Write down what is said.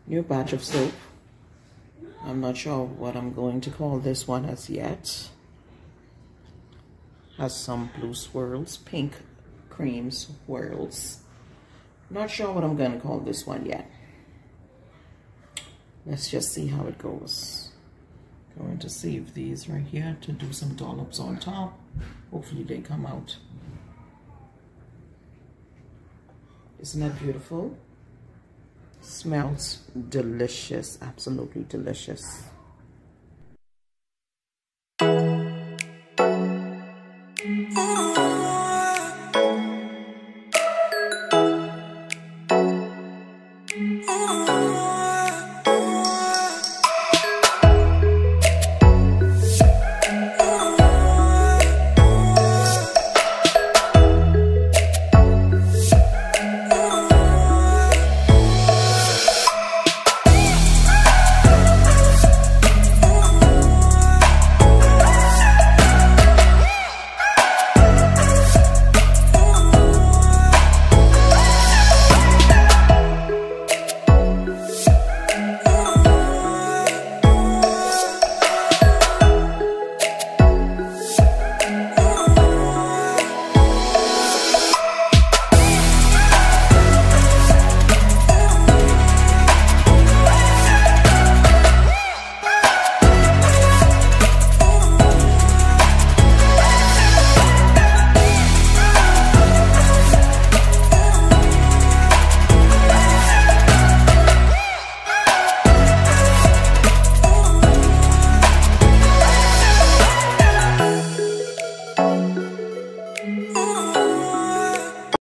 New batch of soap. I'm not sure what I'm going to call this one as yet. Has some blue swirls, pink cream swirls. Not sure what I'm going to call this one yet. Let's just see how it goes. Going to save these right here to do some dollops on top. Hopefully they come out. Isn't that beautiful? Smells delicious, absolutely delicious.